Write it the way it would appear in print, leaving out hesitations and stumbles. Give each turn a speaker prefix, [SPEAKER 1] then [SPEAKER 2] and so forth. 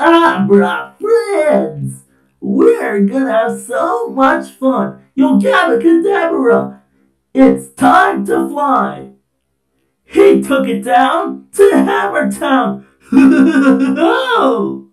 [SPEAKER 1] Abra friends! We're gonna have so much fun! Yo Gabba Gabba! It's time to fly! He took it down to Hammer Town!